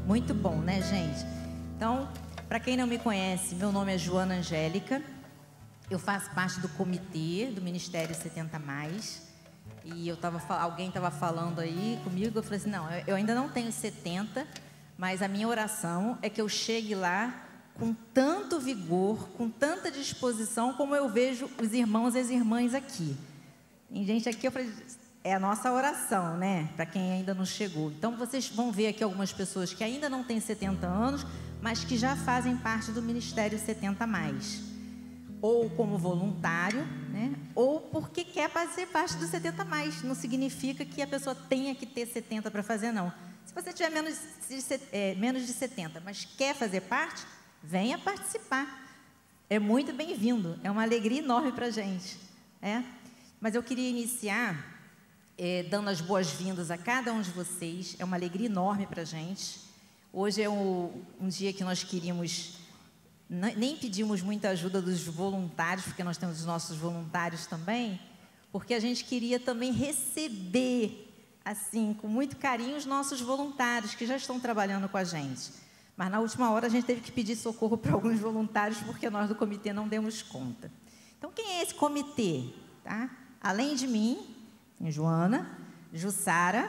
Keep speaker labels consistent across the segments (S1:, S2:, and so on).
S1: Muito bom, né, gente? Então, para quem não me conhece, meu nome é Joana Angélica. Eu faço parte do comitê do Ministério 70+. E alguém estava falando aí comigo, eu falei assim, não, eu ainda não tenho 70, mas a minha oração é que eu chegue lá com tanto vigor, com tanta disposição, como eu vejo os irmãos e as irmãs aqui. Tem gente aqui, eu falei, é a nossa oração, né? Para quem ainda não chegou. Então, vocês vão ver aqui algumas pessoas que ainda não têm 70 anos, mas que já fazem parte do Ministério 70+. Ou como voluntário, né? Ou porque quer fazer parte do 70+. Não significa que a pessoa tenha que ter 70 para fazer, não. Se você tiver menos de 70, mas quer fazer parte, venha participar. É muito bem-vindo. É uma alegria enorme para a gente. Mas eu queria iniciar dando as boas-vindas a cada um de vocês. É uma alegria enorme para a gente. Hoje é um dia que nós queríamos... Nem pedimos muita ajuda dos voluntários, porque nós temos os nossos voluntários também, porque a gente queria também receber, assim, com muito carinho, os nossos voluntários que já estão trabalhando com a gente. Mas, na última hora, a gente teve que pedir socorro para alguns voluntários, porque nós do comitê não demos conta. Então, quem é esse comitê? Tá? Além de mim, tem Joana, Jussara,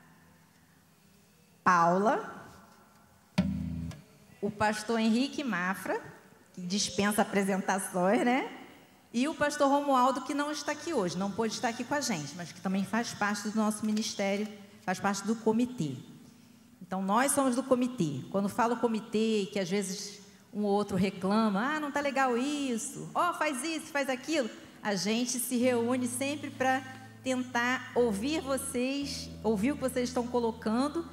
S1: Paula, o pastor Henrique Mafra, que dispensa apresentações, né? E o pastor Romualdo, que não está aqui hoje, não pôde estar aqui com a gente, mas que também faz parte do nosso ministério, faz parte do comitê. Então, nós somos do comitê. Quando falo comitê, que às vezes um ou outro reclama, não está legal isso, faz isso, faz aquilo, a gente se reúne sempre para tentar ouvir vocês, ouvir o que vocês estão colocando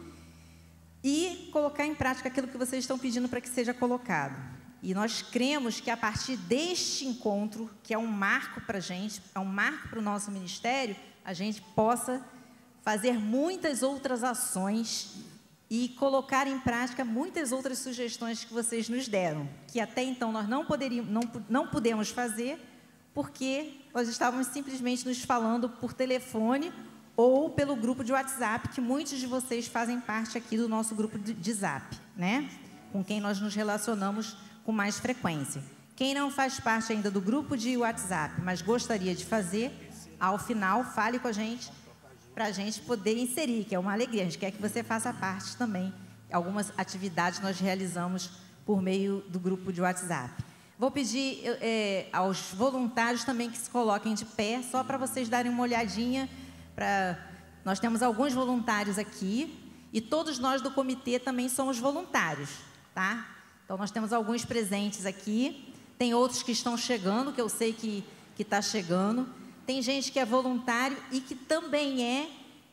S1: e colocar em prática aquilo que vocês estão pedindo para que seja colocado. E nós cremos que a partir deste encontro, que é um marco para a gente, é um marco para o nosso ministério, a gente possa fazer muitas outras ações e colocar em prática muitas outras sugestões que vocês nos deram, que até então nós não pudemos fazer, porque nós estávamos simplesmente nos falando por telefone ou pelo grupo de WhatsApp, que muitos de vocês fazem parte aqui do nosso grupo de Zap, né? Com quem nós nos relacionamos com mais frequência. Quem não faz parte ainda do grupo de WhatsApp, mas gostaria de fazer, ao final, fale com a gente, para a gente poder inserir, que é uma alegria. A gente quer que você faça parte também. Algumas atividades nós realizamos por meio do grupo de WhatsApp. Vou pedir aos voluntários também que se coloquem de pé, só para vocês darem uma olhadinha. Nós temos alguns voluntários aqui e todos nós do comitê também somos voluntários, tá? Então, nós temos alguns presentes aqui, tem outros que estão chegando, que eu sei que está chegando. Tem gente que é voluntário e que também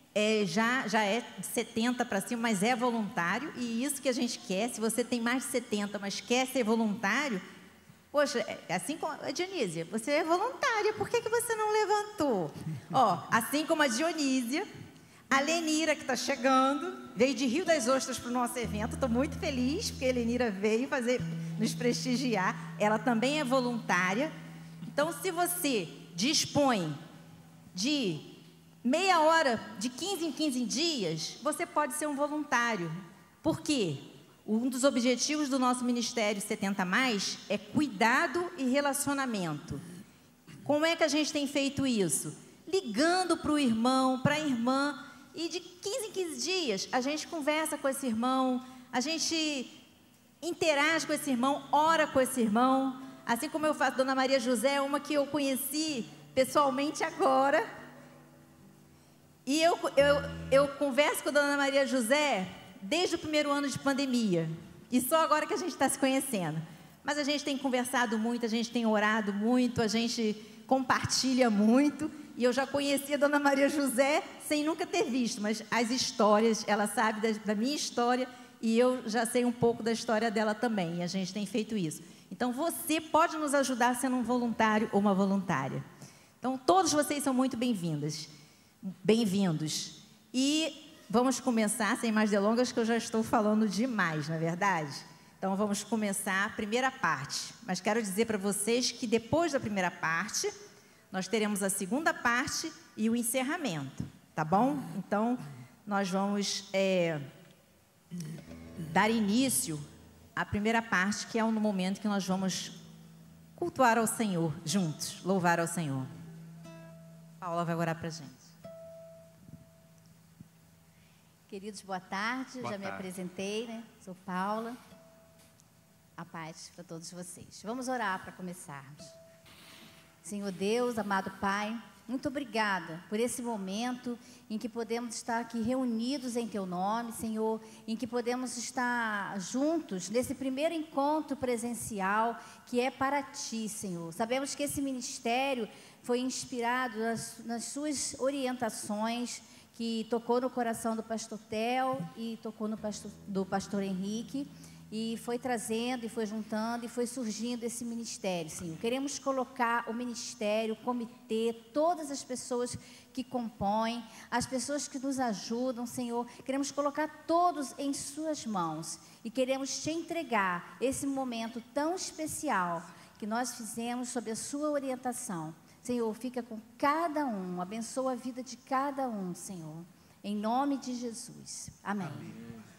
S1: já é de 70 para cima, mas é voluntário, e isso que a gente quer. Se você tem mais de 70, mas quer ser voluntário, poxa, assim como a Dionísia, você é voluntária, por que você não levantou? Assim como a Dionísia, a Lenira, que está chegando, veio de Rio das Ostras para o nosso evento. Estou muito feliz, porque a Lenira veio nos prestigiar. Ela também é voluntária. Então, se você dispõe de meia hora, de 15 em 15 dias, você pode ser um voluntário. Por quê? Um dos objetivos do nosso Ministério 70+ é cuidado e relacionamento. Como é que a gente tem feito isso? Ligando para o irmão, para a irmã, e de 15 em 15 dias a gente conversa com esse irmão, a gente interage com esse irmão, ora com esse irmão. Assim como eu faço, Dona Maria José, uma que eu conheci pessoalmente agora. E eu converso com a Dona Maria José desde o primeiro ano de pandemia. E só agora que a gente está se conhecendo. Mas a gente tem conversado muito, a gente tem orado muito, a gente compartilha muito. E eu já conheci a Dona Maria José sem nunca ter visto, mas as histórias, ela sabe da minha história e eu já sei um pouco da história dela também. E a gente tem feito isso. Então, você pode nos ajudar sendo um voluntário ou uma voluntária. Então, todos vocês são muito bem-vindos. E vamos começar, sem mais delongas, que eu já estou falando demais, não é verdade? Então, vamos começar a primeira parte. Mas quero dizer para vocês que depois da primeira parte, nós teremos a segunda parte e o encerramento, tá bom? Então, nós vamos dar início à primeira parte, que é no momento que nós vamos cultuar ao Senhor juntos, louvar ao Senhor. Paula vai orar para a gente.
S2: Queridos, boa tarde. Já me apresentei, né? Sou Paula. A paz para todos vocês. Vamos orar para começarmos. Senhor Deus, amado Pai, muito obrigada por esse momento em que podemos estar aqui reunidos em Teu nome, Senhor, em que podemos estar juntos nesse primeiro encontro presencial que é para Ti, Senhor. Sabemos que esse ministério foi inspirado nas Suas orientações, que tocou no coração do pastor Theo e tocou no do pastor Henrique, e foi trazendo, e foi juntando, e foi surgindo esse ministério, Senhor. Queremos colocar o ministério, o comitê, todas as pessoas que compõem, as pessoas que nos ajudam, Senhor. Queremos colocar todos em Suas mãos, e queremos Te entregar esse momento tão especial que nós fizemos sob a Sua orientação. Senhor, fica com cada um, abençoa a vida de cada um, Senhor, em nome de Jesus. Amém. Amém.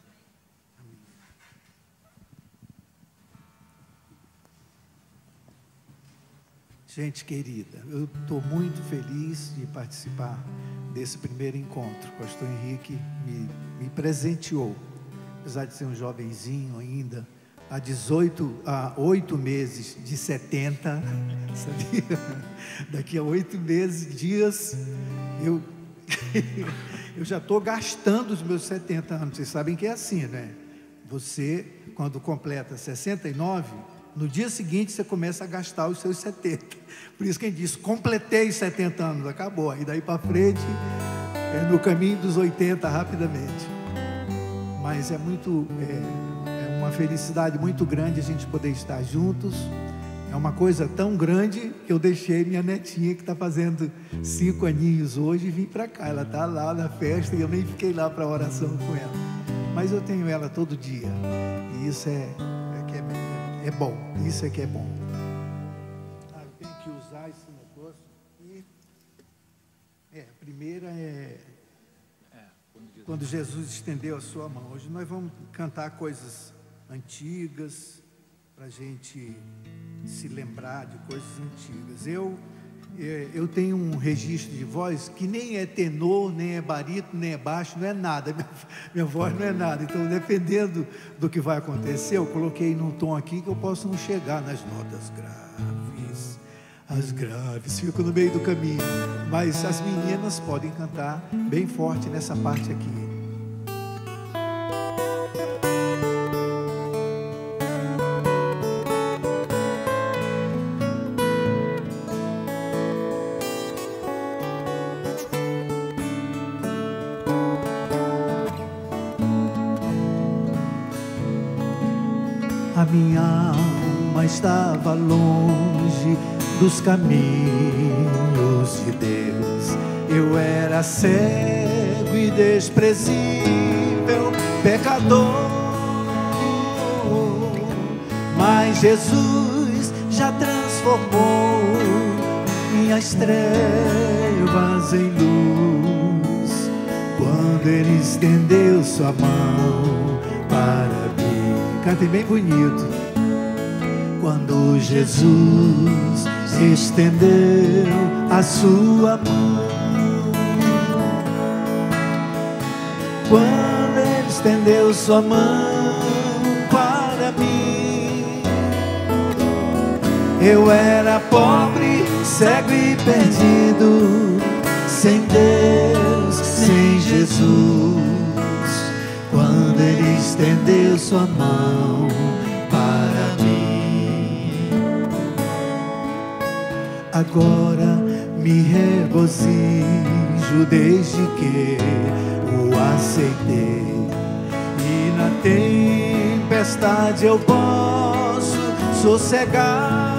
S3: Gente querida, eu estou muito feliz de participar desse primeiro encontro. O pastor Henrique me presenteou, apesar de ser um jovenzinho ainda, há 8 meses de 70, sabia? Daqui a 8 dias, eu já estou gastando os meus 70 anos. Vocês sabem que é assim, né? Você, quando completa 69, no dia seguinte você começa a gastar os seus 70. Por isso que a gente diz, completei 70 anos, acabou. Aí daí para frente, é no caminho dos 80 rapidamente. Mas é uma felicidade muito grande a gente poder estar juntos. É uma coisa tão grande que eu deixei minha netinha, que está fazendo 5 aninhos hoje, e vim para cá. Ela está lá na festa e eu nem fiquei lá para oração com ela. Mas eu tenho ela todo dia. E isso é bom. Isso é que é bom. Eu tenho que usar esse negócio. A primeira quando Jesus estendeu a sua mão. Hoje nós vamos cantar coisas antigas, para a gente se lembrar de coisas antigas. Eu tenho um registro de voz que nem é tenor, nem é barítono, nem é baixo, não é nada. Minha voz não é nada. Então, dependendo do que vai acontecer, eu coloquei num tom aqui que eu posso não chegar nas notas graves. As graves ficam no meio do caminho, mas as meninas podem cantar bem forte nessa parte aqui. A minha alma estava longe dos caminhos de Deus. Eu era cego e desprezível, pecador. Mas Jesus já transformou minhas trevas em luz, quando Ele estendeu sua mão para mim. Cantem bem bonito. Quando Jesus estendeu a sua mão, quando Ele estendeu sua mão para mim, eu era pobre, cego e perdido, sem Deus, sem Jesus. Quando Ele estendeu sua mão para mim, agora me regozijo desde que o aceitei, e na tempestade eu posso sossegar,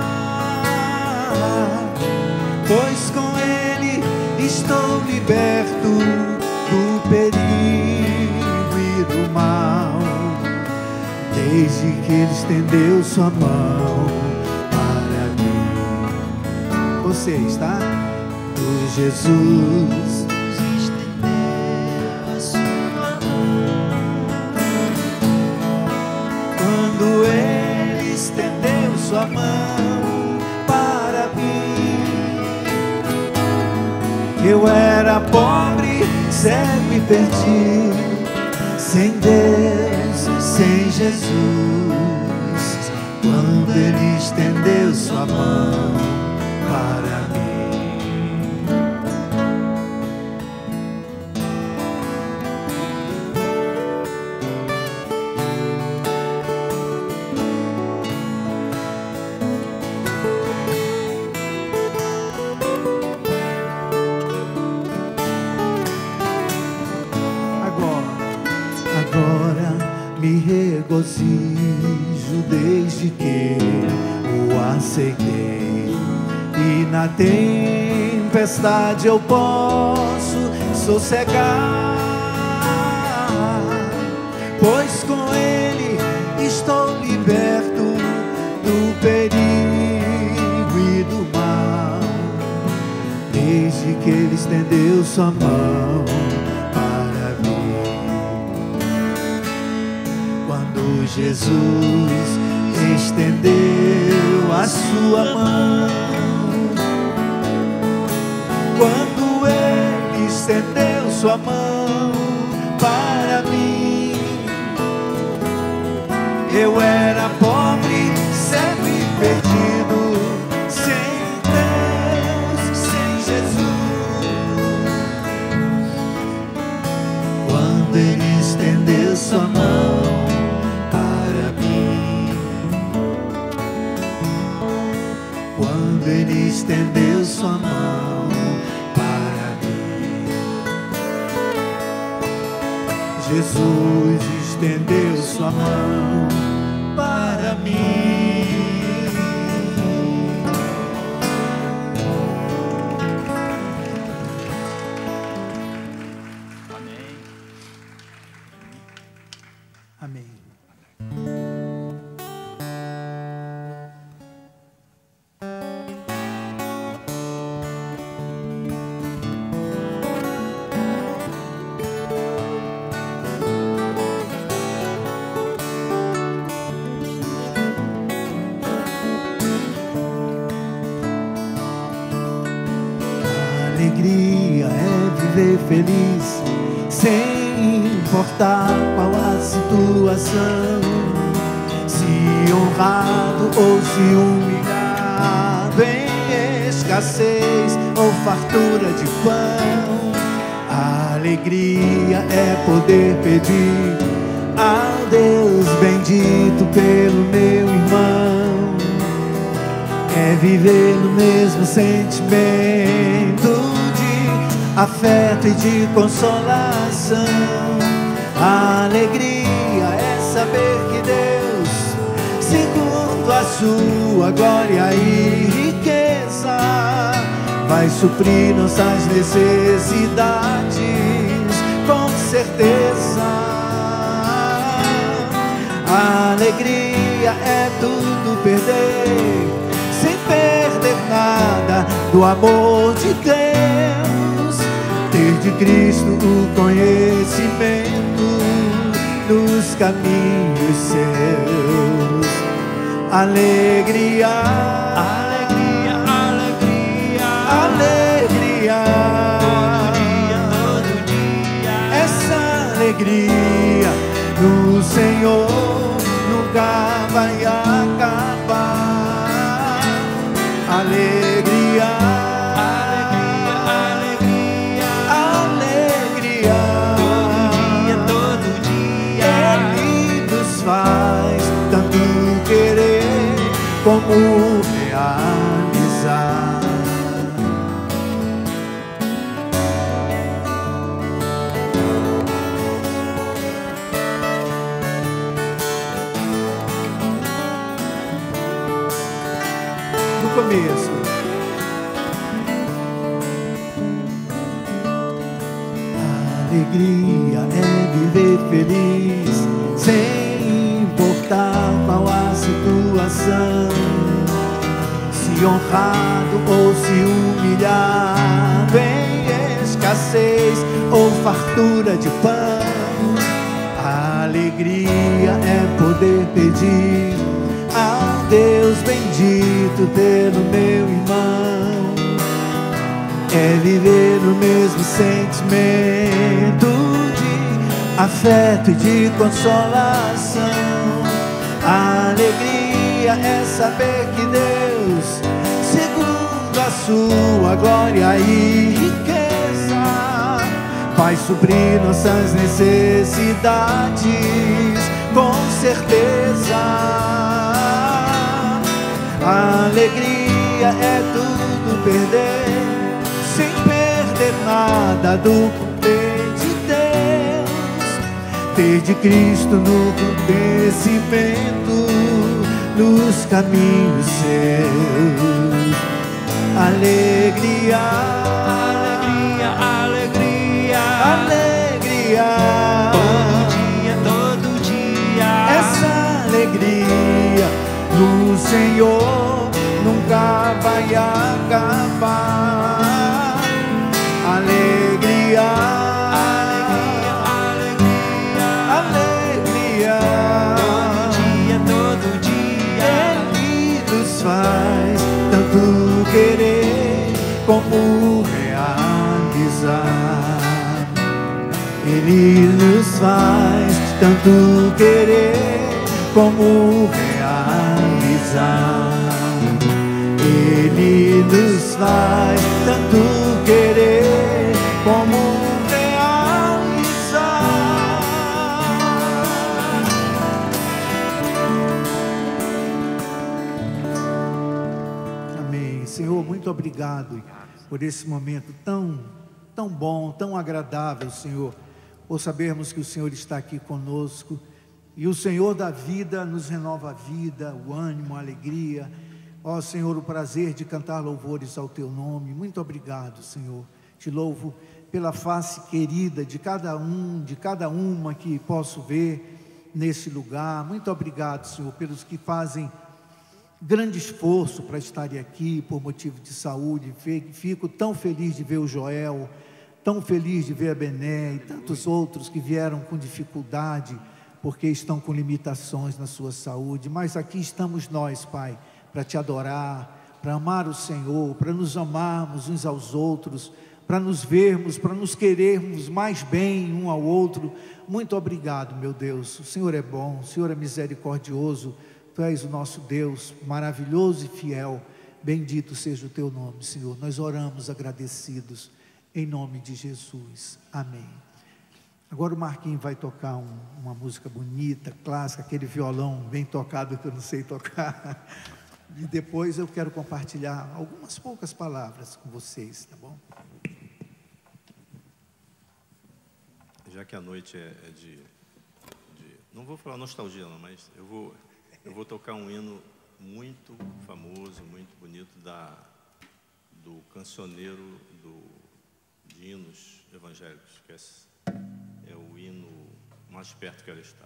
S3: pois com Ele estou liberto do perigo do mal, desde que Ele estendeu sua mão para mim. Vocês, tá? O Jesus estendeu a sua mão, sua mão para mim. Eu era pobre, cego e perdido, sem Deus, sem Jesus, quando Ele estendeu sua mão para mim. Agora me regozijo desde que o aceitei, e na tempestade eu posso sossegar, pois com Ele estou liberto do perigo e do mal, desde que Ele estendeu sua mão para mim. Quando Jesus estendeu a sua mão, quando Ele estendeu sua mão para mim, eu era pobre, cego e perdido, sem Deus, sem Jesus. Quando Ele estendeu sua mão para mim, quando Ele estendeu sua mão para mim, Jesus estendeu sua mão para mim. Amém. Amém. Alegria é viver feliz, sem importar qual a situação, se honrado ou se humilhado, em escassez ou fartura de pão. A alegria é poder pedir ao Deus bendito pelo meu irmão, é viver no mesmo sentimento de afeto e de consolação. A alegria é saber que Deus, segundo a sua glória e riqueza, vai suprir nossas necessidades com certeza. A alegria é tudo perder, sem perder nada do amor de Deus, ter de Cristo o conhecimento nos caminhos seus. Alegria, alegria, alegria, alegria, todo dia, essa alegria no Senhor nunca vai acabar. Alegria, alegria, alegria, alegria, todo dia, Ele nos faz tanto querer como realizar. Começo. Alegria é viver feliz, sem importar qual a situação, se honrado ou se humilhado, em escassez ou fartura de pão. A alegria é poder pedir ao Deus bendito pelo meu irmão. É viver no mesmo sentimento de afeto e de consolação. A alegria é saber que Deus, segundo a sua glória e riqueza, vai suprir nossas necessidades com certeza. A alegria é tudo perder, sem perder nada do poder de Deus. Ter de Cristo no conhecimento, nos caminhos seus. Alegria, alegria, alegria, alegria. Todo dia, essa alegria no Senhor nunca vai acabar. Alegria, alegria, alegria, alegria. Todo dia, Ele nos faz tanto querer como realizar. Ele nos faz tanto querer como realizar. Ele nos faz tanto querer como realizar. Amém. Senhor, muito obrigado por esse momento tão bom, tão agradável, Senhor, por sabermos que o Senhor está aqui conosco. E o Senhor da vida nos renova a vida, o ânimo, a alegria. Ó Senhor, o prazer de cantar louvores ao Teu nome. Muito obrigado, Senhor. Te louvo pela face querida de cada um, de cada uma que posso ver nesse lugar. Muito obrigado, Senhor, pelos que fazem grande esforço para estarem aqui por motivo de saúde. Fico tão feliz de ver o Joel, tão feliz de ver a Bené e tantos outros que vieram com dificuldade, porque estão com limitações na sua saúde. Mas aqui estamos nós, Pai, para Te adorar, para amar o Senhor, para nos amarmos uns aos outros, para nos vermos, para nos querermos mais bem um ao outro. Muito obrigado, meu Deus. O Senhor é bom, o Senhor é misericordioso. Tu és o nosso Deus, maravilhoso e fiel. Bendito seja o Teu nome, Senhor. Nós oramos agradecidos, em nome de Jesus. Amém. Agora o Marquinhos vai tocar uma música bonita, clássica, aquele violão bem tocado que eu não sei tocar. E depois eu quero compartilhar algumas poucas palavras com vocês, tá bom?
S4: Já que a noite é de não vou falar nostalgia não, mas eu vou tocar um hino muito famoso, muito bonito do cancioneiro de hinos evangélicos, que é o hino Mais Perto Quero Estar.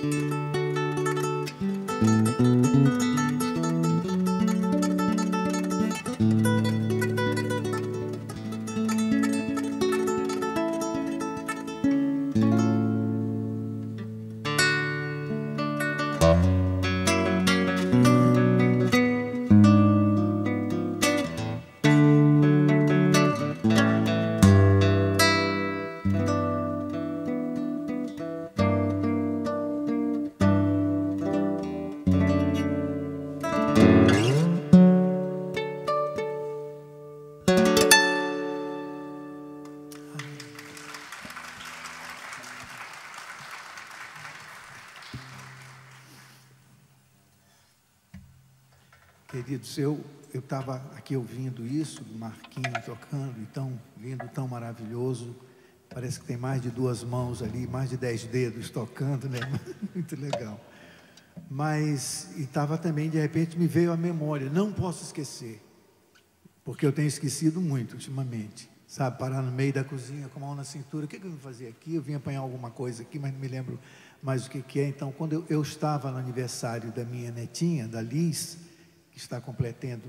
S3: Queridos, eu estava aqui ouvindo isso, Marquinhos tocando, então, lindo, tão maravilhoso. Parece que tem mais de 2 mãos ali, mais de 10 dedos tocando, né? Muito legal. Mas, e estava também, de repente, me veio à memória, não posso esquecer, porque eu tenho esquecido muito ultimamente, sabe? Parar no meio da cozinha com a mão na cintura, o que eu vim fazer aqui? Eu vim apanhar alguma coisa aqui, mas não me lembro mais o que é. Então, quando eu estava no aniversário da minha netinha, da Liz, que está completando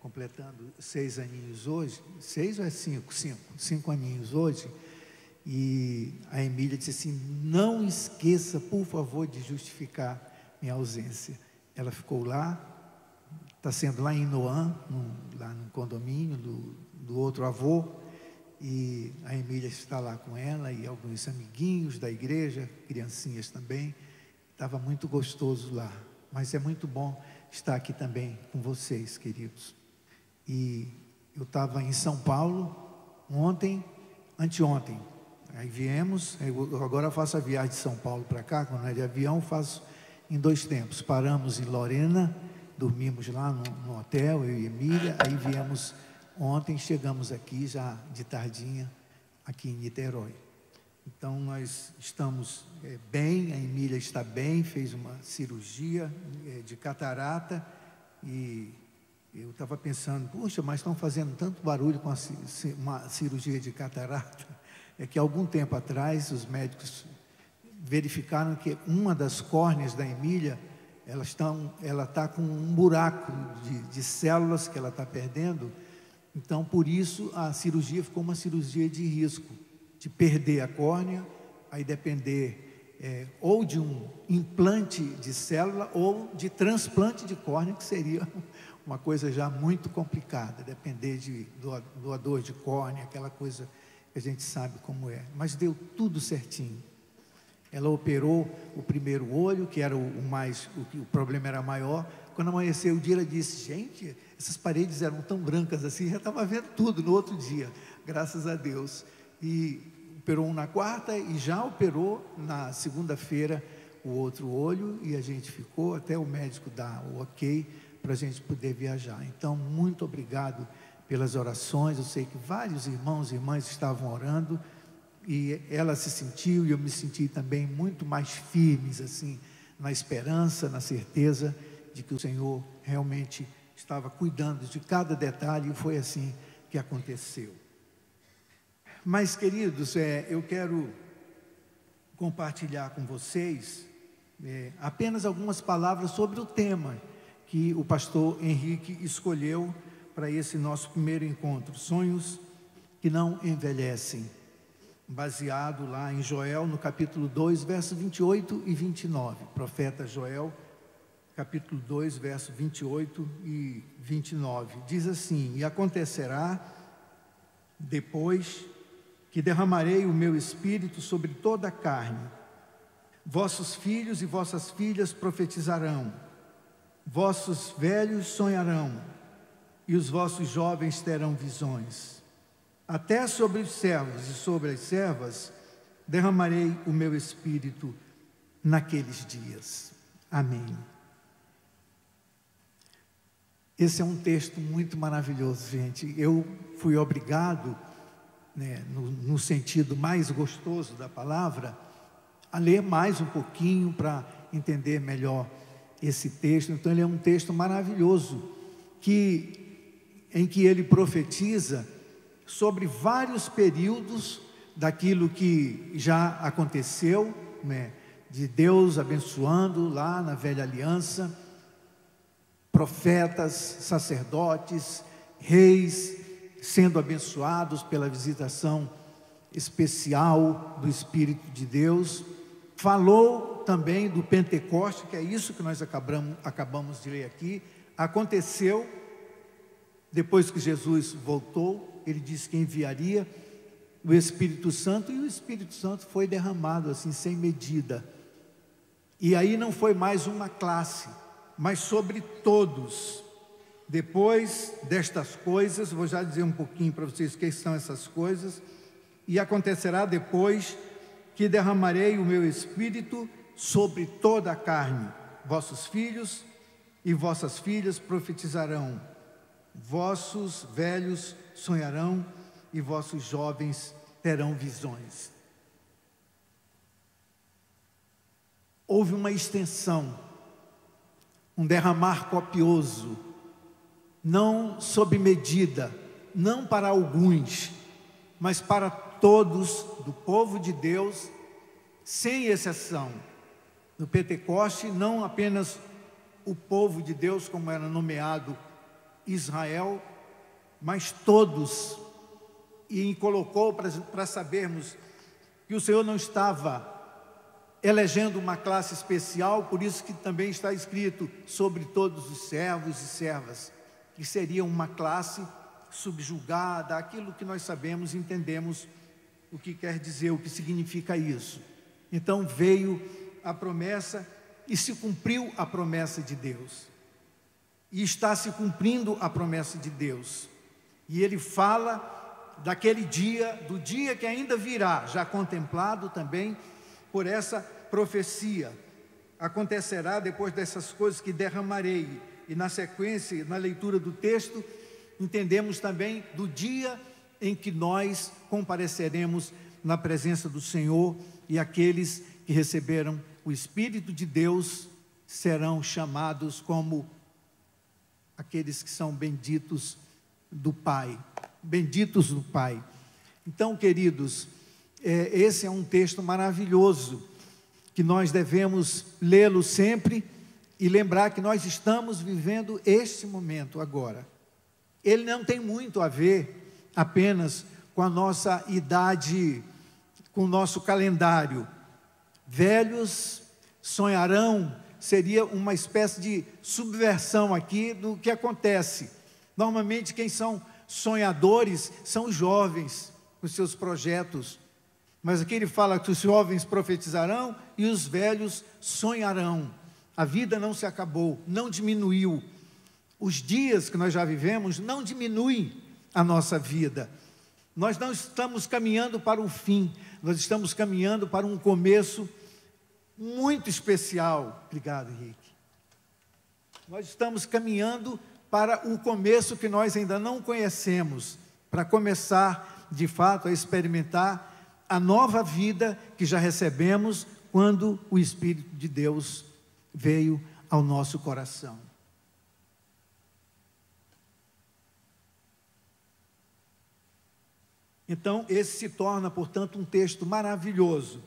S3: 6 aninhos hoje, 6 ou é 5? 5 aninhos hoje, e a Emília disse assim, não esqueça, por favor, de justificar minha ausência. Ela ficou lá, está sendo lá em Noan, lá no condomínio do outro avô, e a Emília está lá com ela, e alguns amiguinhos da igreja, criancinhas também. Estava muito gostoso lá, mas é muito bom estar aqui também com vocês, queridos. E eu estava em São Paulo anteontem, aí viemos, agora eu faço a viagem de São Paulo para cá, quando é de avião, faço em 2 tempos. Paramos em Lorena, dormimos lá no hotel, eu e Emília, aí viemos ontem, chegamos aqui já de tardinha, aqui em Niterói. Então, nós estamos bem, a Emília está bem, fez uma cirurgia de catarata, e eu estava pensando, puxa, mas estão fazendo tanto barulho com uma cirurgia de catarata. É que, algum tempo atrás, os médicos verificaram que uma das córneas da Emília, ela está com um buraco de células que ela está perdendo. Então, por isso, a cirurgia ficou uma cirurgia de risco, de perder a córnea, aí depender ou de um implante de célula ou de transplante de córnea, que seria uma coisa já muito complicada, depender de doador de córnea, aquela coisa que a gente sabe como é. Mas deu tudo certinho. Ela operou o primeiro olho, que era o problema era maior. Quando amanheceu o dia, ela disse, gente, essas paredes eram tão brancas assim, já estava vendo tudo no outro dia, graças a Deus. E operou na quarta e já operou na segunda-feira o outro olho, e a gente ficou até o médico dar o ok para a gente poder viajar. Então, muito obrigado pelas orações. Eu sei que vários irmãos e irmãs estavam orando, e ela se sentiu, e eu me senti também muito mais firmes, assim, na esperança, na certeza de que o Senhor realmente estava cuidando de cada detalhe, e foi assim que aconteceu. Mas, queridos, eu quero compartilhar com vocês apenas algumas palavras sobre o tema que o pastor Henrique escolheu para esse nosso primeiro encontro, sonhos que não envelhecem, baseado lá em Joel, no capítulo 2, versos 28 e 29, profeta Joel, capítulo 2, versos 28 e 29, diz assim, e acontecerá depois que derramarei o meu espírito sobre toda a carne, vossos filhos e vossas filhas profetizarão, vossos velhos sonharão, e os vossos jovens terão visões. Até sobre os servos e sobre as servas derramarei o meu espírito naqueles dias. Amém. Esse é um texto muito maravilhoso, gente. Eu fui obrigado, no sentido mais gostoso da palavra, a ler mais um pouquinho para entender melhor esse texto. Então, ele é um texto maravilhoso, em que ele profetiza sobre vários períodos daquilo que já aconteceu, de Deus abençoando lá na velha aliança, profetas, sacerdotes, reis, sendo abençoados pela visitação especial do Espírito de Deus. Falou também do Pentecoste, que é isso que nós acabamos de ler aqui. Aconteceu depois que Jesus voltou, ele disse que enviaria o Espírito Santo, e o Espírito Santo foi derramado assim, sem medida. E aí não foi mais uma classe, mas sobre todos. Depois destas coisas, vou já dizer um pouquinho para vocês o que são essas coisas. E acontecerá depois que derramarei o meu Espírito sobre toda a carne. Vossos filhos e vossas filhas profetizarão, vossos velhos sonharão e vossos jovens terão visões. Houve uma extensão, um derramar copioso, não sob medida, não para alguns, mas para todos do povo de Deus, sem exceção. No Pentecoste, não apenas o povo de Deus, como era nomeado Israel, mas todos. E colocou para sabermos que o Senhor não estava elegendo uma classe especial, por isso que também está escrito sobre todos os servos e servas, que seria uma classe subjugada, aquilo que nós sabemos e entendemos o que quer dizer, o que significa isso. Então veio a promessa e se cumpriu a promessa de Deus, e está se cumprindo a promessa de Deus. E ele fala daquele dia, do dia que ainda virá, já contemplado também por essa profecia. Acontecerá depois dessas coisas que derramarei. E na sequência, na leitura do texto, entendemos também do dia em que nós compareceremos na presença do Senhor, e aqueles que receberam o Espírito de Deus serão chamados como aqueles que são benditos do Pai. Benditos do Pai. Então, queridos, esse é um texto maravilhoso, que nós devemos lê-lo sempre e lembrar que nós estamos vivendo este momento agora. Ele não tem muito a ver apenas com a nossa idade, com o nosso calendário. Velhos sonharão seria uma espécie de subversão aqui do que acontece. Normalmente quem são sonhadores são os jovens, com seus projetos. Mas aqui ele fala que os jovens profetizarão e os velhos sonharão. A vida não se acabou, não diminuiu. Os dias que nós já vivemos não diminuem a nossa vida. Nós não estamos caminhando para o fim, nós estamos caminhando para um começo muito especial. Obrigado, Henrique. Nós estamos caminhando para o começo que nós ainda não conhecemos, para começar de fato a experimentar a nova vida que já recebemos quando o Espírito de Deus veio ao nosso coração. Então, esse se torna, portanto, um texto maravilhoso.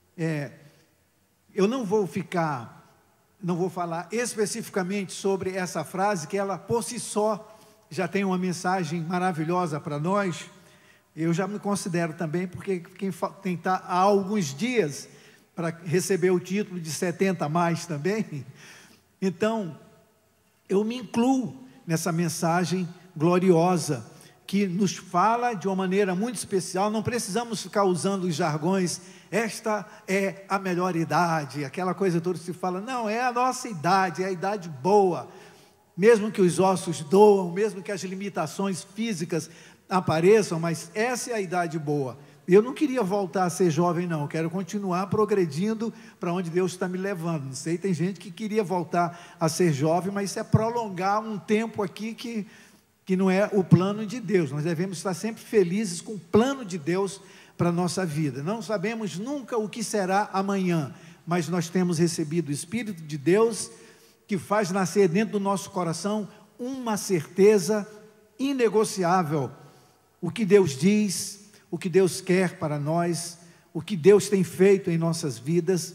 S3: Eu não vou falar especificamente sobre essa frase, que ela por si só já tem uma mensagem maravilhosa para nós. Eu já me considero também, porque quem está há alguns dias para receber o título de 70 a mais também. Então, eu me incluo nessa mensagem gloriosa, que nos fala de uma maneira muito especial. Não precisamos ficar usando os jargões, esta é a melhor idade, aquela coisa toda que se fala. Não, é a nossa idade, é a idade boa. Mesmo que os ossos doam, mesmo que as limitações físicas apareçam, mas essa é a idade boa. Eu não queria voltar a ser jovem, não. Eu quero continuar progredindo para onde Deus está me levando. Não sei, tem gente que queria voltar a ser jovem, mas isso é prolongar um tempo aqui que não é o plano de Deus. Nós devemos estar sempre felizes com o plano de Deus para a nossa vida. Não sabemos nunca o que será amanhã, mas nós temos recebido o Espírito de Deus, que faz nascer dentro do nosso coração uma certeza inegociável. O que Deus diz, o que Deus quer para nós, o que Deus tem feito em nossas vidas,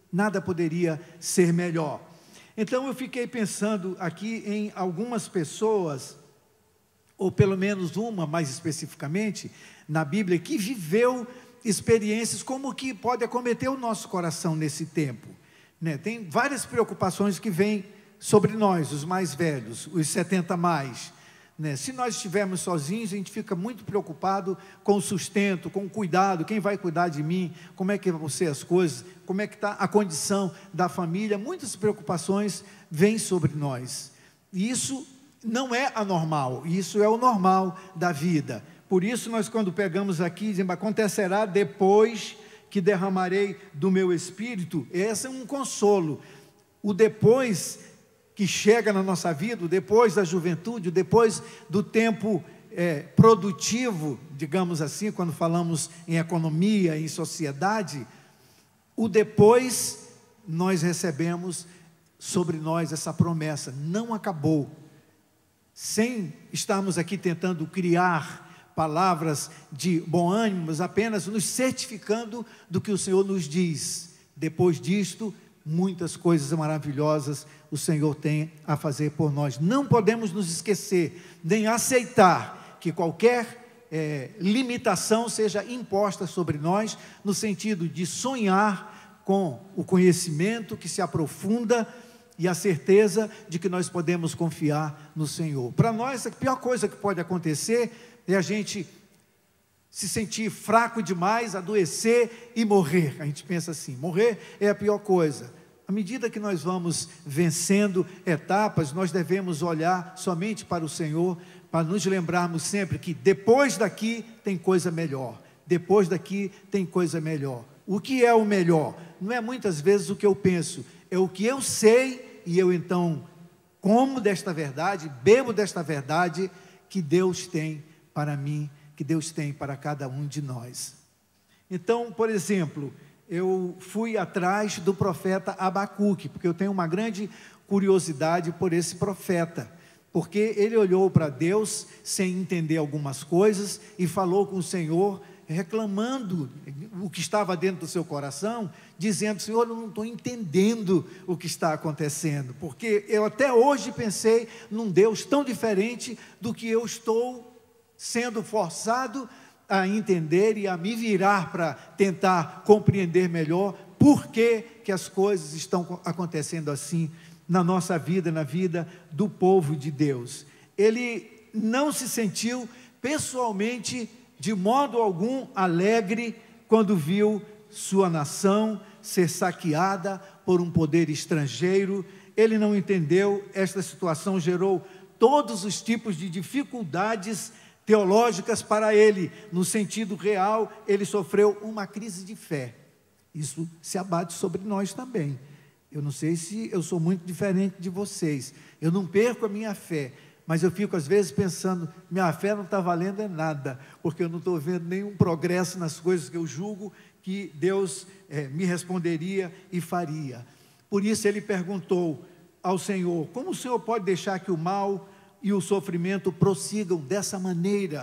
S3: nada poderia ser melhor. Então eu fiquei pensando aqui em algumas pessoas, ou pelo menos uma mais especificamente, na Bíblia, que viveu experiências como que pode acometer o nosso coração nesse tempo, né? Tem várias preocupações que vêm sobre nós, os mais velhos, os 70 mais, né? Se nós estivermos sozinhos, a gente fica muito preocupado com o sustento, com o cuidado, quem vai cuidar de mim, como é que vão ser as coisas, como é que está a condição da família. Muitas preocupações vêm sobre nós, e isso não é anormal, isso é o normal da vida. Por isso nós, quando pegamos aqui, dizemos: acontecerá depois que derramarei do meu espírito. Esse é um consolo. O depois que chega na nossa vida, o depois da juventude, o depois do tempo produtivo, digamos assim, quando falamos em economia, em sociedade, o depois nós recebemos sobre nós essa promessa: não acabou. Sem estarmos aqui tentando criar palavras de bom ânimo, mas apenas nos certificando do que o Senhor nos diz. Depois disto, muitas coisas maravilhosas o Senhor tem a fazer por nós. Não podemos nos esquecer, nem aceitar que qualquer limitação seja imposta sobre nós, no sentido de sonhar com o conhecimento que se aprofunda e a certeza de que nós podemos confiar no Senhor. Para nós, a pior coisa que pode acontecer é a gente se sentir fraco demais, adoecer e morrer. A gente pensa assim: morrer é a pior coisa. À medida que nós vamos vencendo etapas, nós devemos olhar somente para o Senhor, para nos lembrarmos sempre que depois daqui tem coisa melhor. Depois daqui tem coisa melhor. O que é o melhor? Não é muitas vezes o que eu penso, é o que eu sei, e eu então como desta verdade, bebo desta verdade que Deus tem para mim, que Deus tem para cada um de nós. Então, por exemplo, eu fui atrás do profeta Abacuque, porque eu tenho uma grande curiosidade por esse profeta, porque ele olhou para Deus sem entender algumas coisas e falou com o Senhor, reclamando o que estava dentro do seu coração, dizendo: Senhor, eu não estou entendendo o que está acontecendo, porque eu até hoje pensei num Deus tão diferente do que eu estou sendo forçado a entender e a me virar para tentar compreender melhor por que as coisas estão acontecendo assim na nossa vida, na vida do povo de Deus. Ele não se sentiu pessoalmente, de modo algum, alegre quando viu sua nação ser saqueada por um poder estrangeiro. Ele não entendeu, esta situação gerou todos os tipos de dificuldades teológicas para ele. No sentido real, ele sofreu uma crise de fé. Isso se abate sobre nós também. Eu não sei se eu sou muito diferente de vocês, eu não perco a minha fé, mas eu fico às vezes pensando: minha fé não está valendo nada, porque eu não estou vendo nenhum progresso nas coisas que eu julgo que Deus me responderia e faria. Por isso ele perguntou ao Senhor: como o Senhor pode deixar que o mal e o sofrimento prossigam dessa maneira,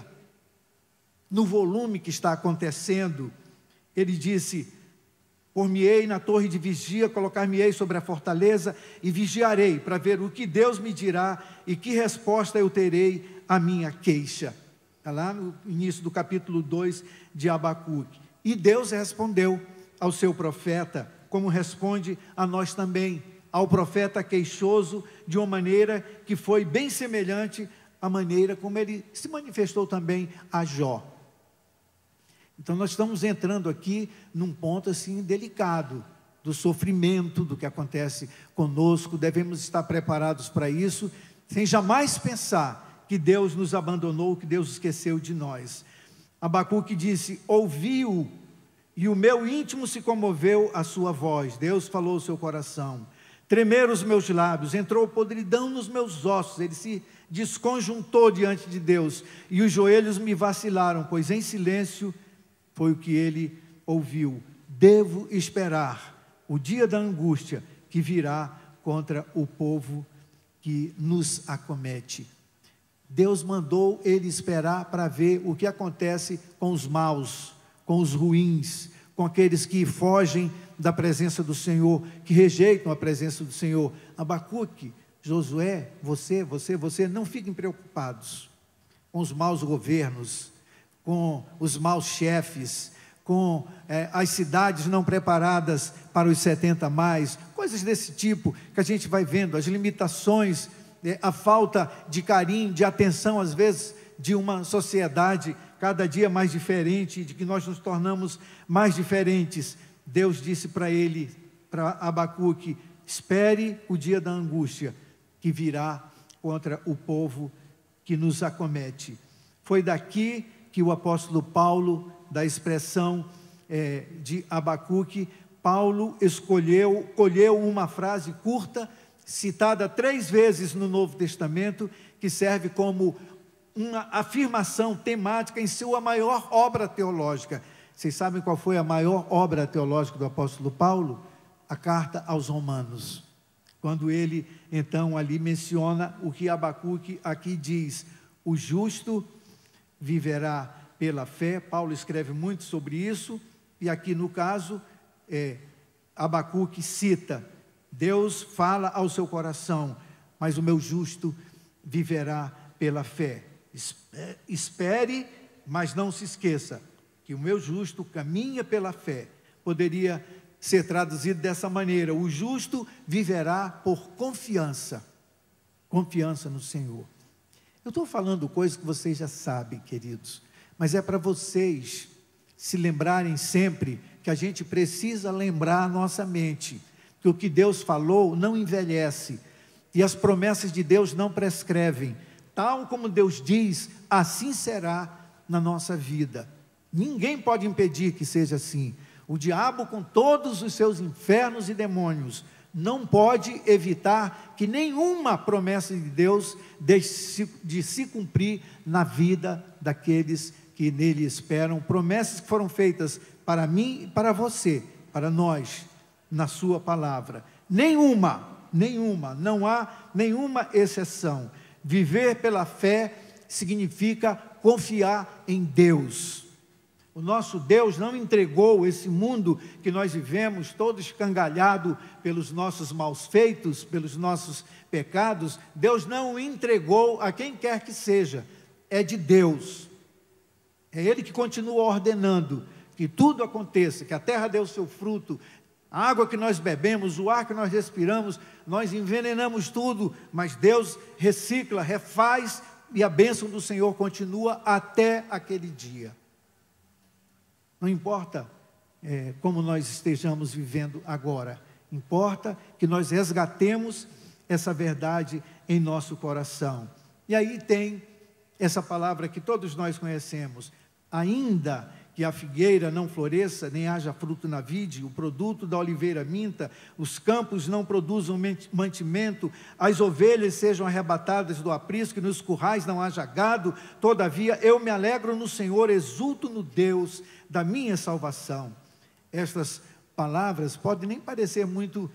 S3: no volume que está acontecendo? Ele disse: por-me-ei na torre de vigia, colocar-me-ei sobre a fortaleza e vigiarei para ver o que Deus me dirá e que resposta eu terei à minha queixa. Está lá no início do capítulo 2 de Abacuque. E Deus respondeu ao seu profeta, como responde a nós também, ao profeta queixoso, de uma maneira que foi bem semelhante à maneira como ele se manifestou também a Jó. Então nós estamos entrando aqui num ponto assim delicado, do sofrimento, do que acontece conosco. Devemos estar preparados para isso, sem jamais pensar que Deus nos abandonou, que Deus esqueceu de nós. Abacuque disse: ouviu, e o meu íntimo se comoveu à sua voz. Deus falou ao seu coração. Tremeram os meus lábios, entrou podridão nos meus ossos. Ele se desconjuntou diante de Deus, e os joelhos me vacilaram, pois em silêncio foi o que ele ouviu. Devo esperar o dia da angústia que virá contra o povo que nos acomete. Deus mandou ele esperar para ver o que acontece com os maus, com os ruins, com aqueles que fogem da presença do Senhor, que rejeitam a presença do Senhor. Abacuque, Josué, você, não fiquem preocupados com os maus governos, com os maus chefes, com as cidades não preparadas para os 70 mais, coisas desse tipo que a gente vai vendo, as limitações, a falta de carinho, de atenção, às vezes, de uma sociedade cada dia mais diferente, de que nós nos tornamos mais diferentes. Deus disse para ele, para Abacuque: espere o dia da angústia que virá contra o povo que nos acomete. Foi daqui que o apóstolo Paulo, da expressão de Abacuque, Paulo colheu uma frase curta, citada 3 vezes no Novo Testamento, que serve como uma afirmação temática em sua maior obra teológica. Vocês sabem qual foi a maior obra teológica do apóstolo Paulo? A carta aos Romanos. Quando ele, então, ali menciona o que Abacuque aqui diz: o justo viverá pela fé. Paulo escreve muito sobre isso, e aqui no caso, Abacuque cita: Deus fala ao seu coração, mas o meu justo viverá pela fé. Espere, mas não se esqueça que o meu justo caminha pela fé. Poderia ser traduzido dessa maneira: o justo viverá por confiança no Senhor. Eu estou falando coisas que vocês já sabem, queridos, mas é para vocês se lembrarem sempre que a gente precisa lembrar a nossa mente que o que Deus falou não envelhece, e as promessas de Deus não prescrevem. Tal como Deus diz, assim será na nossa vida. Ninguém pode impedir que seja assim. O diabo, com todos os seus infernos e demônios, não pode evitar que nenhuma promessa de Deus deixe de se cumprir na vida daqueles que nele esperam. Promessas que foram feitas para mim e para você, para nós, na sua palavra. Nenhuma, não há nenhuma exceção. Viver pela fé significa confiar em Deus. O nosso Deus não entregou esse mundo que nós vivemos, todo escangalhado pelos nossos maus feitos, pelos nossos pecados. Deus não o entregou a quem quer que seja. É de Deus. É Ele que continua ordenando que tudo aconteça, que a terra dê o seu fruto, a água que nós bebemos, o ar que nós respiramos, nós envenenamos tudo, mas Deus recicla, refaz, e a bênção do Senhor continua até aquele dia. Não importa como nós estejamos vivendo agora, importa que nós resgatemos essa verdade em nosso coração. E aí tem essa palavra que todos nós conhecemos: ainda que a figueira não floresça, nem haja fruto na vide, o produto da oliveira minta, os campos não produzam mantimento, as ovelhas sejam arrebatadas do aprisco, e nos currais não haja gado, todavia eu me alegro no Senhor, exulto no Deus da minha salvação. Estas palavras podem nem parecer muito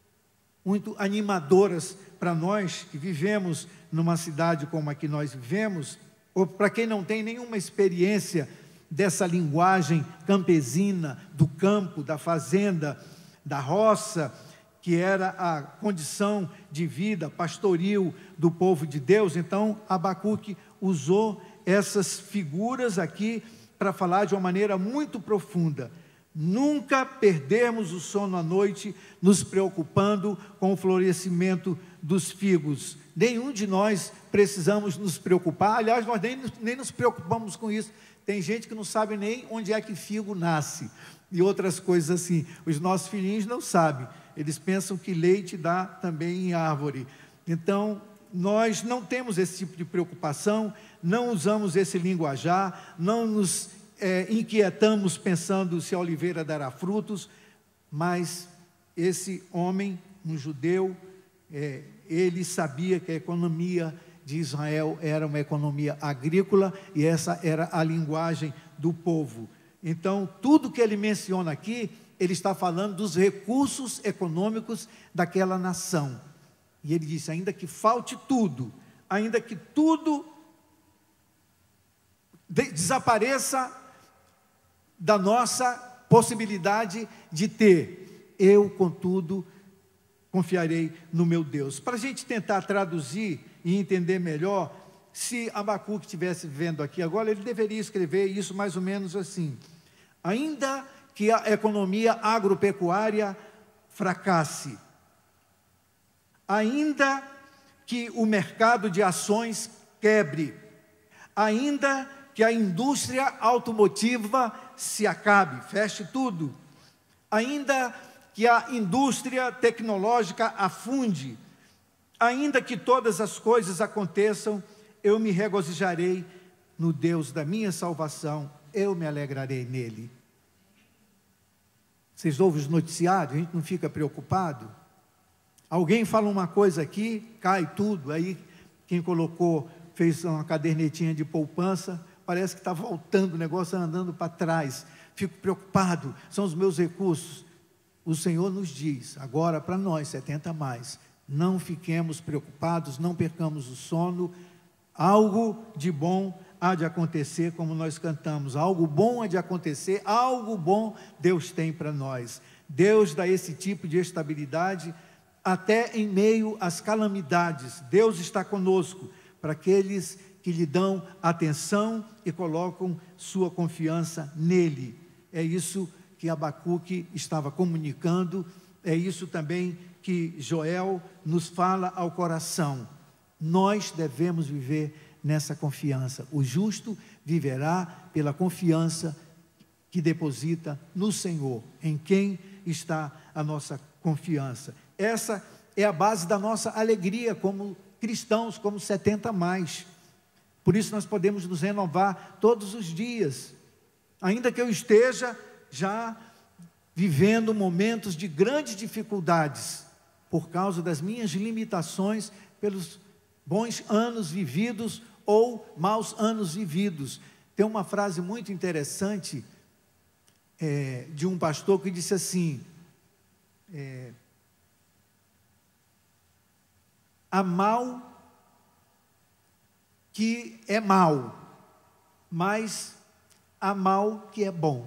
S3: animadoras para nós que vivemos numa cidade como a que nós vivemos, ou para quem não tem nenhuma experiência dessa linguagem campesina, do campo, da fazenda, da roça, que era a condição de vida pastoril do povo de Deus. Então, Abacuque usou essas figuras aqui para falar de uma maneira muito profunda. Nunca perdermos o sono à noite, nos preocupando com o florescimento dos figos. Nenhum de nós precisamos nos preocupar. Aliás, nós nem nos preocupamos com isso. Tem gente que não sabe nem onde é que figo nasce, e outras coisas assim. Os nossos filhinhos não sabem, eles pensam que leite dá também em árvore. Então, nós não temos esse tipo de preocupação, não usamos esse linguajar, não nos inquietamos pensando se a oliveira dará frutos, mas esse homem, um judeu, ele sabia que a economia de Israel era uma economia agrícola, e essa era a linguagem do povo. Então, tudo que ele menciona aqui, ele está falando dos recursos econômicos daquela nação. E ele disse: ainda que falte tudo, ainda que tudo desapareça da nossa possibilidade de ter. Eu, contudo, confiarei no meu Deus. Para a gente tentar traduzir e entender melhor, se Abacuque estivesse vendo aqui agora, ele deveria escrever isso mais ou menos assim: ainda que a economia agropecuária fracasse, ainda que o mercado de ações quebre, ainda que a indústria automotiva se acabe, feche tudo, ainda que a indústria tecnológica afunde, ainda que todas as coisas aconteçam, eu me regozijarei no Deus da minha salvação, eu me alegrarei nele. Vocês ouvem os noticiários, a gente não fica preocupado? Alguém fala uma coisa aqui, cai tudo, aí quem fez uma cadernetinha de poupança, parece que está voltando, o negócio andando para trás, fico preocupado, são os meus recursos. O Senhor nos diz, agora para nós, 70 a mais, não fiquemos preocupados, não percamos o sono, algo de bom há de acontecer, como nós cantamos, algo bom há de acontecer, algo bom Deus tem para nós. Deus dá esse tipo de estabilidade até em meio às calamidades. Deus está conosco, para aqueles que lhe dão atenção e colocam sua confiança nele. É isso que Abacuque estava comunicando, é isso também que Joel nos fala ao coração. Nós devemos viver nessa confiança. O justo viverá pela confiança que deposita no Senhor, em quem está a nossa confiança. Essa é a base da nossa alegria como cristãos, como 70 a mais. Por isso nós podemos nos renovar todos os dias, ainda que eu esteja já vivendo momentos de grandes dificuldades, por causa das minhas limitações, pelos bons anos vividos ou maus anos vividos. Tem uma frase muito interessante de um pastor que disse assim: há mal que é mal, mas há mal que é bom.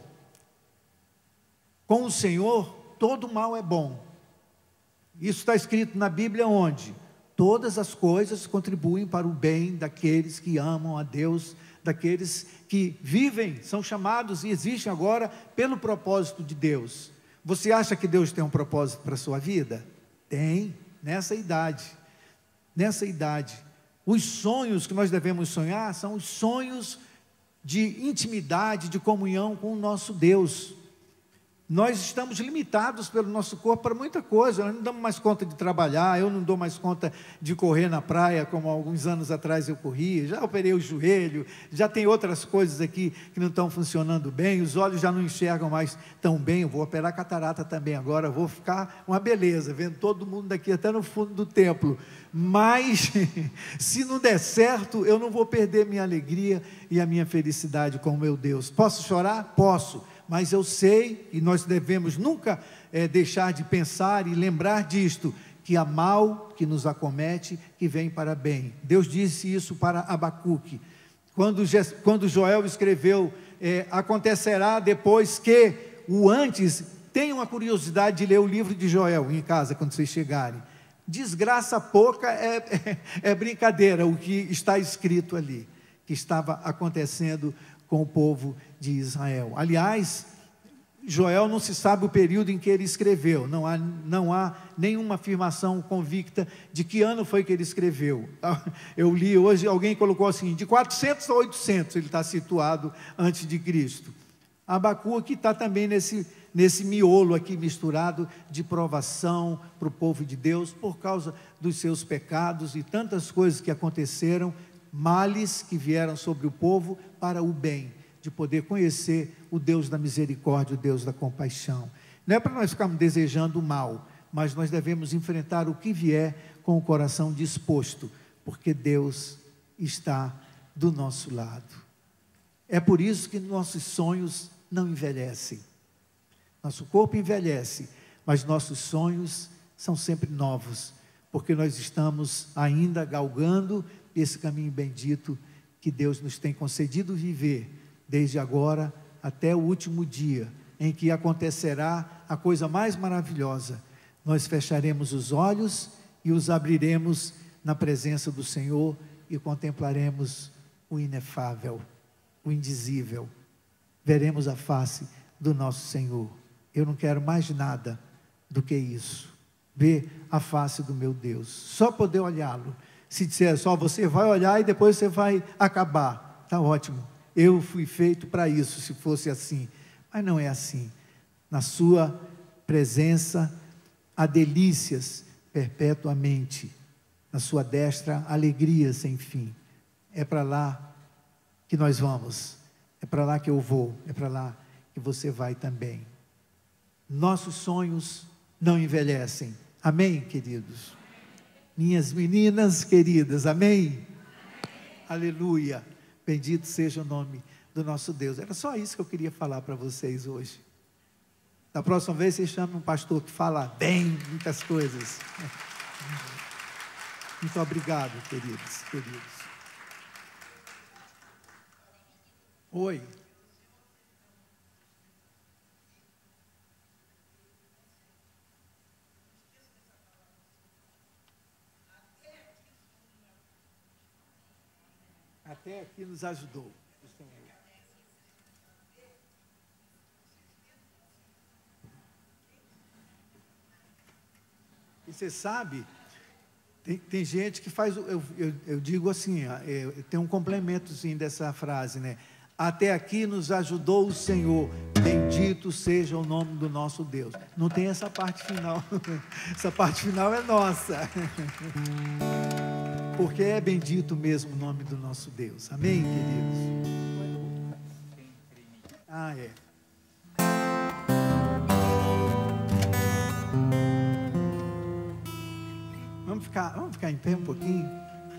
S3: Com o Senhor, todo mal é bom. Isso está escrito na Bíblia onde? Todas as coisas contribuem para o bem daqueles que amam a Deus, daqueles que vivem, são chamados e existem agora pelo propósito de Deus. Você acha que Deus tem um propósito para a sua vida? Tem, nessa idade. Nessa idade. Os sonhos que nós devemos sonhar são os sonhos de intimidade, de comunhão com o nosso Deus. Nós estamos limitados pelo nosso corpo para muita coisa, nós não damos mais conta de trabalhar, eu não dou mais conta de correr na praia, como alguns anos atrás eu corria, já operei o joelho, já tem outras coisas aqui que não estão funcionando bem, os olhos já não enxergam mais tão bem, eu vou operar catarata também agora, vou ficar uma beleza, vendo todo mundo daqui até no fundo do templo, mas se não der certo, eu não vou perder minha alegria e a minha felicidade com o meu Deus. Posso chorar? Posso. Mas eu sei, e nós devemos nunca deixar de pensar e lembrar disto, que há mal que nos acomete, que vem para bem. Deus disse isso para Abacuque. Quando Joel escreveu, acontecerá depois que o antes, tenham a curiosidade de ler o livro de Joel em casa, quando vocês chegarem. Desgraça pouca é brincadeira, o que está escrito ali, que estava acontecendo com o povo de Israel. Aliás, Joel não se sabe o período em que ele escreveu, não há nenhuma afirmação convicta de que ano foi que ele escreveu. Eu li hoje, alguém colocou assim, de 400 a 800 ele está situado antes de Cristo. Abacuque está também nesse miolo aqui misturado de provação para o povo de Deus, por causa dos seus pecados e tantas coisas que aconteceram, males que vieram sobre o povo para o bem, de poder conhecer o Deus da misericórdia, o Deus da compaixão. Não é para nós ficarmos desejando o mal, mas nós devemos enfrentar o que vier com o coração disposto, porque Deus está do nosso lado. É por isso que nossos sonhos não envelhecem. Nosso corpo envelhece, mas nossos sonhos são sempre novos, porque nós estamos ainda galgando esse caminho bendito que Deus nos tem concedido viver, desde agora até o último dia, em que acontecerá a coisa mais maravilhosa. Nós fecharemos os olhos e os abriremos na presença do Senhor e contemplaremos o inefável, o indizível. Veremos a face do nosso Senhor. Eu não quero mais nada do que isso. Ver a face do meu Deus. Só poder olhá-lo. Se disser só você vai olhar e depois você vai acabar. Está ótimo. Eu fui feito para isso, se fosse assim. Mas não é assim. Na sua presença há delícias perpetuamente. Na sua destra, alegria sem fim. É para lá que nós vamos. É para lá que eu vou. É para lá que você vai também. Nossos sonhos não envelhecem. Amém, queridos? Minhas meninas queridas, amém? Aleluia. Bendito seja o nome do nosso Deus. Era só isso que eu queria falar para vocês hoje. Da próxima vez vocês chamam um pastor que fala bem muitas coisas. Muito obrigado, queridos. Oi. Até aqui nos ajudou. E você sabe, tem gente que faz, eu digo assim, tem um complementozinho dessa frase, né? Até aqui nos ajudou o Senhor, bendito seja o nome do nosso Deus. Não tem essa parte final, essa parte final é nossa. Porque é bendito mesmo o nome do nosso Deus. Amém, queridos? Ah, é. Vamos ficar em pé um pouquinho?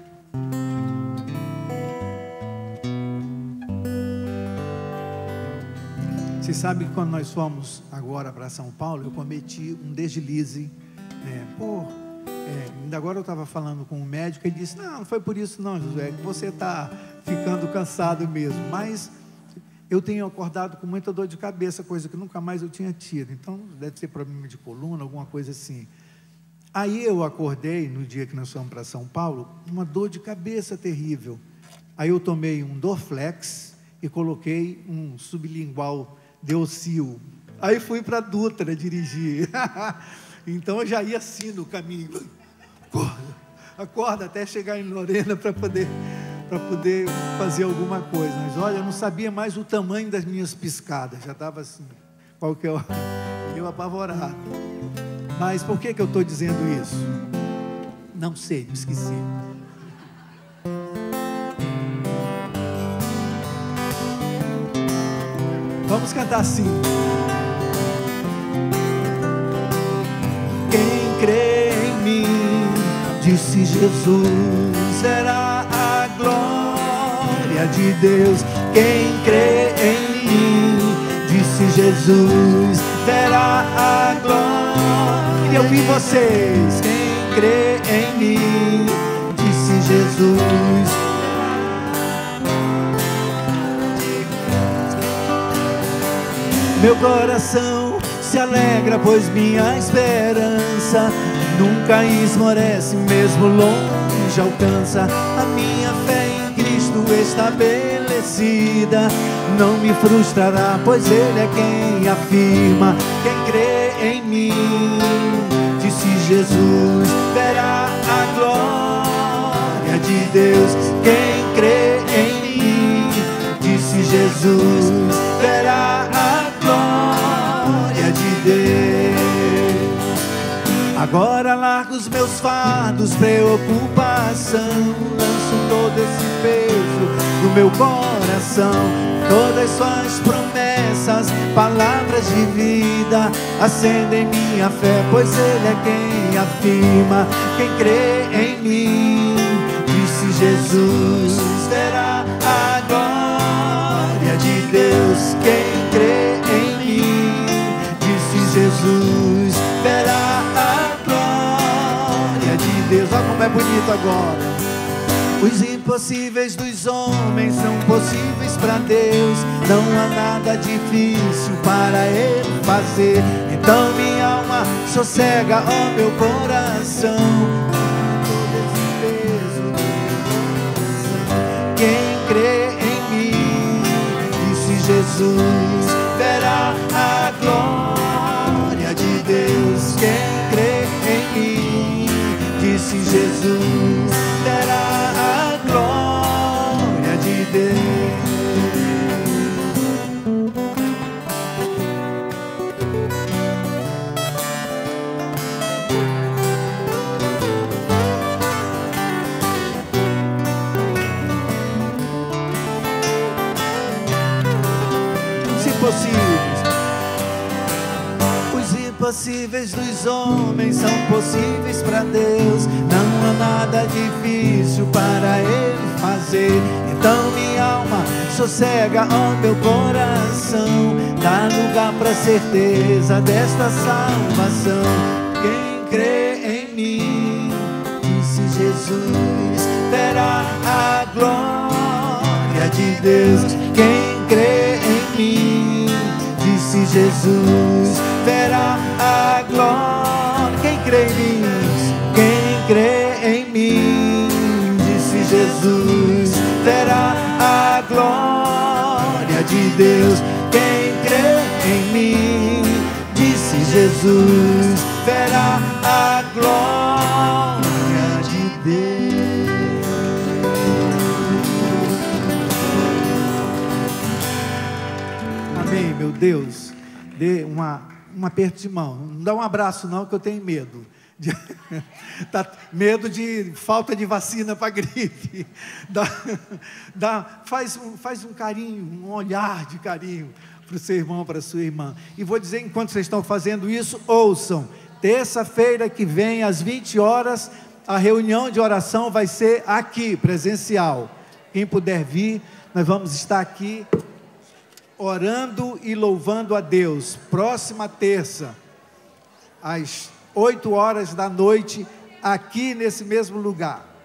S3: Vocês sabem que quando nós fomos agora para São Paulo, eu cometi um deslize, ainda agora eu estava falando com um médico, ele disse, não foi por isso não, Josué, que você está ficando cansado mesmo, mas eu tenho acordado com muita dor de cabeça, coisa que nunca mais eu tinha tido, então deve ser problema de coluna, alguma coisa assim. Aí eu acordei, no dia que nós fomos para São Paulo, uma dor de cabeça terrível. Aí eu tomei um Dorflex e coloquei um sublingual Deocil. Aí fui para Dutra dirigir. Então eu já ia assim no caminho. Acorda até chegar em Lorena para poder fazer alguma coisa. Mas olha, eu não sabia mais o tamanho das minhas piscadas. Já estava assim, qualquer hora. Eu apavorado. Mas por que eu estou dizendo isso? Não sei, me esqueci. Vamos cantar assim. Quem crê em mim, disse Jesus, verá a glória de Deus. Quem crê em mim, disse Jesus, verá a glória. Eu vi vocês. Quem crê em mim, disse Jesus. Meu coração se alegra, pois minha esperança nunca esmorece, mesmo longe alcança. A minha fé em Cristo estabelecida não me frustrará, pois Ele é quem afirma. Quem crê em mim, disse Jesus, verá a glória de Deus. Quem crê em mim, disse Jesus, verá a glória de Deus. Agora largo os meus fardos, preocupação, lanço todo esse peso do meu coração. Todas suas promessas, palavras de vida, acendem minha fé, pois Ele é quem afirma. Quem crê em mim, disse Jesus, verá a glória de Deus. Quem crê em mim, disse Jesus, verá a glória de Deus. Olha como é bonito agora. Os impossíveis dos homens são possíveis para Deus. Não há nada difícil para Ele fazer. Então minha alma sossega, ó meu coração. Todo esse peso do meu coração. Quem crê em mim, disse Jesus, verá a glória de Deus. Quem crê em mim, disse Jesus, verá a glória de Deus. Os impossíveis dos homens são possíveis para Deus. Não há nada difícil para Ele fazer. Então minha alma sossega, ó meu coração. Dá lugar para a certeza desta salvação. Quem crê em mim, disse Jesus, verá a glória de Deus. Quem crê em mim, disse Jesus, verá a glória. Quem crê em mim, quem crê em mim, disse Jesus, verá a glória de Deus. Quem crê em mim, disse Jesus, verá a glória de Deus. Amém, meu Deus. Dê um aperto de mão. Não dá um abraço não, que eu tenho medo. Medo de falta de vacina para gripe. Faz um carinho, um olhar de carinho para o seu irmão, para a sua irmã. E vou dizer, enquanto vocês estão fazendo isso, ouçam. Terça-feira que vem, às 20 horas, a reunião de oração vai ser aqui, presencial. Quem puder vir, nós vamos estar aqui orando e louvando a Deus. Próxima terça, às 8 horas da noite, aqui nesse mesmo lugar.